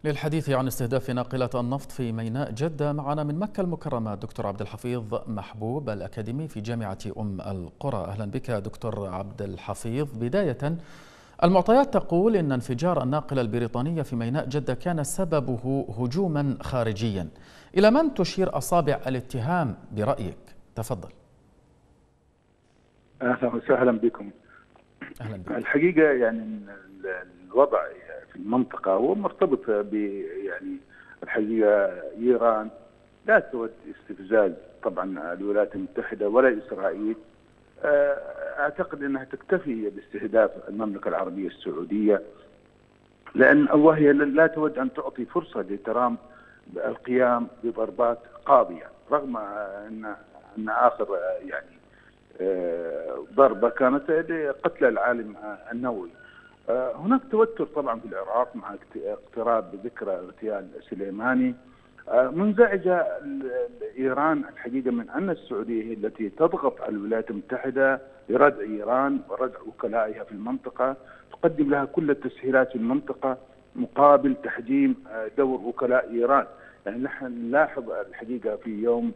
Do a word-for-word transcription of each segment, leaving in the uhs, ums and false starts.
للحديث عن استهداف ناقلة النفط في ميناء جدة معنا من مكة المكرمة الدكتور عبد الحفيظ محبوب الأكاديمي في جامعة أم القرى. أهلا بك دكتور عبد الحفيظ. بداية، المعطيات تقول إن انفجار الناقلة البريطانية في ميناء جدة كان سببه هجوما خارجيا. إلى من تشير أصابع الاتهام برأيك؟ تفضل. أهلا وسهلا بكم. أهلا بك. الحقيقة يعني الوضع في المنطقة هو مرتبط ب يعني الحقيقة إيران لا تود استفزاز طبعا الولايات المتحدة ولا إسرائيل. أعتقد أنها تكتفي باستهداف المملكة العربية السعودية، لأن وهي لا تود أن تعطي فرصة لترامب القيام بضربات قاضية، رغم أن أن آخر يعني ضربة كانت لقتل العالم النووي. هناك توتر طبعا في العراق مع اقتراب ذكرى اغتيال سليماني. منزعجة إيران الحقيقة من أن السعودية هي التي تضغط على الولايات المتحدة لردع إيران وردع وكلائها في المنطقة، تقدم لها كل التسهيلات في المنطقة مقابل تحجيم دور وكلاء إيران. يعني نحن نلاحظ الحقيقة في يوم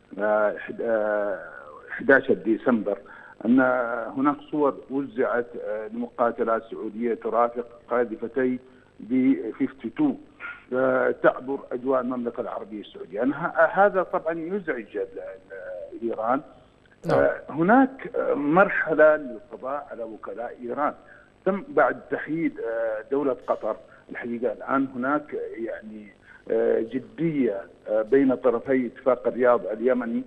أحد عشر ديسمبر أن هناك صور وزعت لمقاتلات سعودية ترافق قاذفتي ب اثنين وخمسين تعبر أجواء المملكة العربية السعودية. هذا طبعا يزعج إيران. نعم. هناك مرحلة للقضاء على وكلاء إيران تم بعد تحييد دولة قطر. الحقيقة الآن هناك يعني جدية بين طرفي اتفاق الرياض اليمني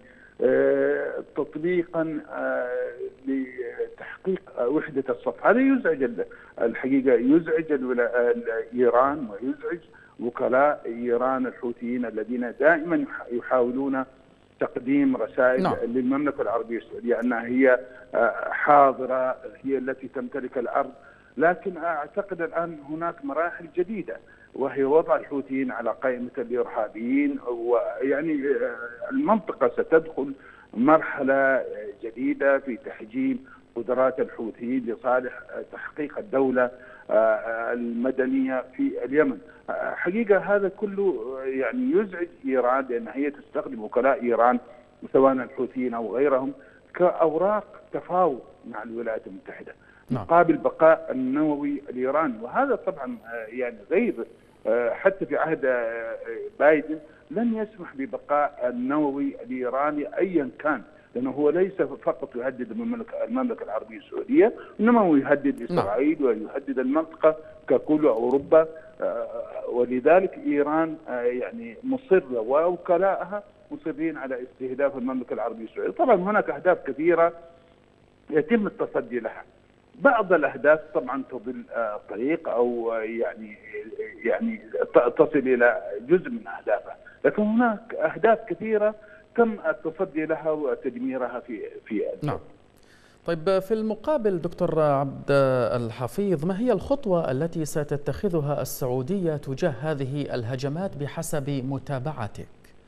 تطبيقا لتحقيق وحدة الصف. هذا يزعج الحقيقة، يزعج إيران ويزعج وكلاء إيران الحوثيين الذين دائما يحاولون تقديم رسائل نعم. للمملكة العربية السعودية أنها هي حاضرة، هي التي تمتلك الأرض. لكن أعتقد الآن هناك مراحل جديدة، وهي وضع الحوثيين على قائمة الإرهابيين، ويعني المنطقة ستدخل مرحلة جديدة في تحجيم قدرات الحوثيين لصالح تحقيق الدولة المدنية في اليمن. حقيقة هذا كله يعني يزعج إيران، لأن هي تستخدم وكلاء إيران سواء الحوثيين أو غيرهم كأوراق تفاوض مع الولايات المتحدة مقابل بقاء النووي الإيراني. وهذا طبعا يعني غير حتى في عهد بايدن لن يسمح ببقاء النووي الإيراني أيا كان، لأنه هو ليس فقط يهدد المملكة, المملكة العربية السعودية، إنما هو يهدد إسرائيل ويهدد المنطقة ككل أوروبا. ولذلك إيران يعني مصرة ووكلاءها مصرين على استهداف المملكة العربية السعودية. طبعا هناك أهداف كثيرة يتم التصدي لها. بعض الأهداف طبعا تضل طريق أو يعني يعني تصل إلى جزء من أهدافها، لكن هناك أهداف كثيرة تم التصدي لها وتدميرها في في نعم. طيب، في المقابل دكتور عبد الحفيظ، ما هي الخطوة التي ستتخذها السعودية تجاه هذه الهجمات بحسب متابعتك؟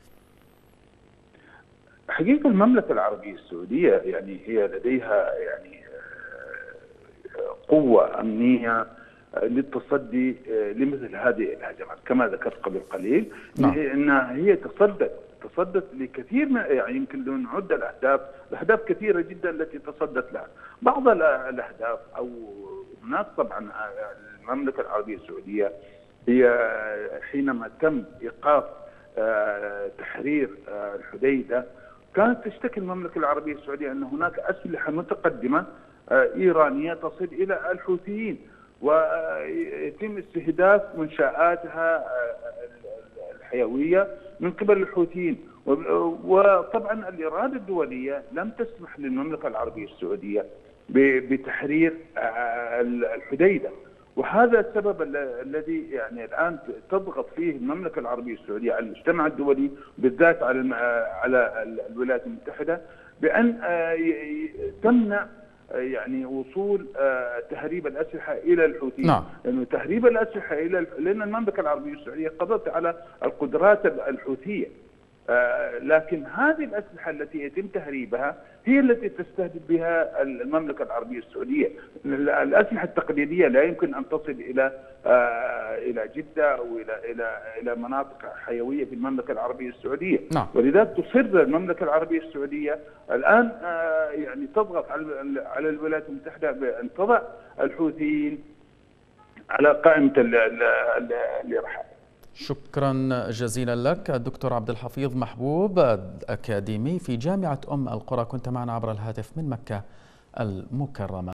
حقيقة المملكة العربية السعودية يعني هي لديها يعني قوة أمنية للتصدي لمثل هذه الهجمات. كما ذكرت قبل قليل نعم. أنها هي تصدت تصدت لكثير من يعني يمكن نعد الأهداف الأهداف كثيرة جدا التي تصدت لها. بعض الأهداف أو هناك طبعا المملكة العربية السعودية هي حينما تم إيقاف تحرير الحديدة كانت تشتكي المملكة العربية السعودية أن هناك أسلحة متقدمة إيرانية تصل إلى الحوثيين ويتم استهداف منشآتها الحيوية من قبل الحوثيين. وطبعا الإرادة الدولية لم تسمح للمملكة العربية السعودية بتحرير الحديدة، وهذا السبب الذي يعني الآن تضغط فيه المملكة العربية السعودية على المجتمع الدولي بالذات على على الولايات المتحدة بأن تمنع يعني وصول تهريب الأسلحة إلى الحوثيين. نعم. لأنه تهريب الأسلحة إلى لأن المملكة العربية السعودية قضت على القدرات الحوثية، لكن هذه الأسلحة التي يتم تهريبها هي التي تستهدف بها المملكة العربية السعودية. الأسلحة التقليدية لا يمكن أن تصل إلى إلى جدة أو إلى إلى إلى مناطق حيوية في المملكة العربية السعودية. نعم. ولذلك تصر المملكة العربية السعودية الآن يعني تضغط على الولايات المتحدة بأن تضع الحوثيين على قائمة الإرهاب. شكرا جزيلا لك الدكتور عبد الحفيظ محبوب، أكاديمي في جامعة أم القرى، كنت معنا عبر الهاتف من مكة المكرمة.